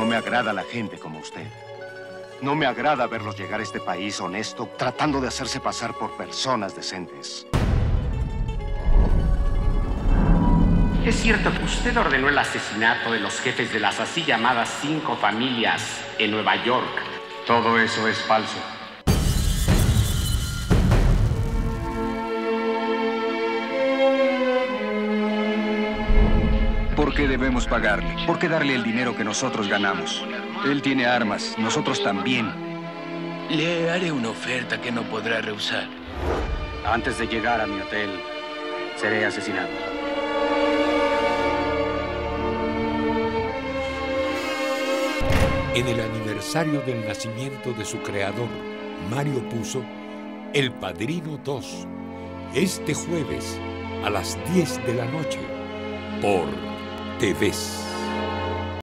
me agrada la gente como usted. No me agrada verlos llegar a este país honesto, tratando de hacerse pasar por personas decentes. Es cierto que usted ordenó el asesinato de los jefes de las así llamadas 5 familias en Nueva York. Todo eso es falso. ¿Por qué debemos pagarle? ¿Por qué darle el dinero que nosotros ganamos? Él tiene armas, nosotros también. Le haré una oferta que no podrá rehusar. Antes de llegar a mi hotel, seré asesinado. En el aniversario del nacimiento de su creador, Mario Puzo, El Padrino 2, este jueves a las 10 de la noche, por TVS.